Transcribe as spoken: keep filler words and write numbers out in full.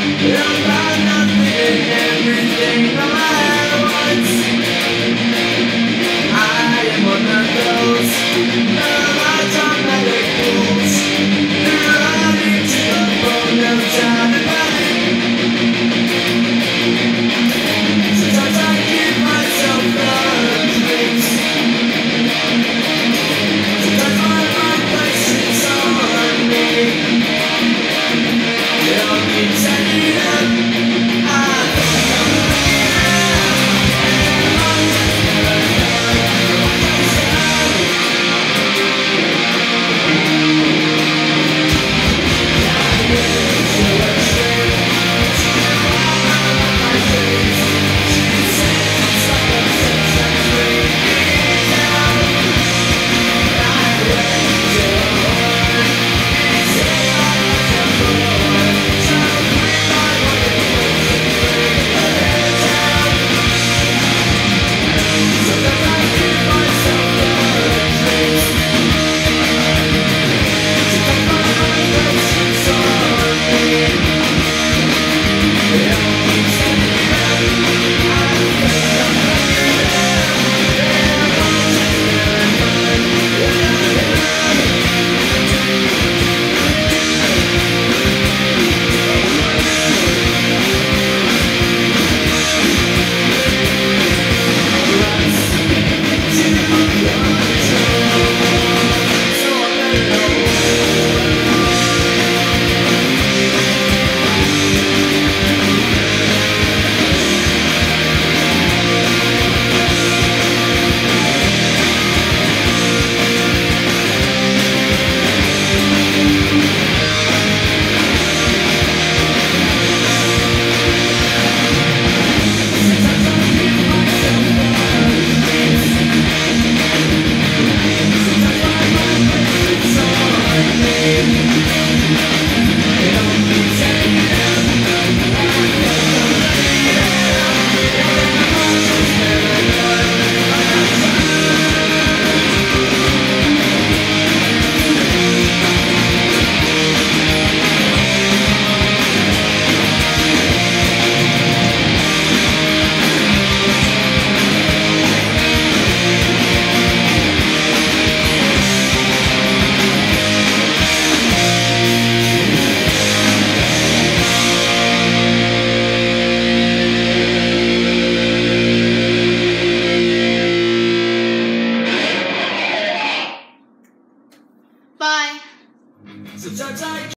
about nothing and everything all at once. I am one of those melodramatic fools who run into the bone of time and night. Sometimes I give myself the dreams. Sometimes my mind places on me. It all keeps ending up. Bye. Sometimes I